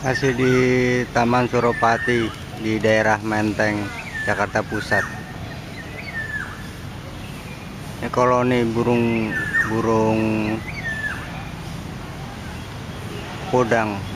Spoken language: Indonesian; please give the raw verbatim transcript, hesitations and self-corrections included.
Masih di Taman Suropati di daerah Menteng, Jakarta Pusat. Ini koloni burung burung podang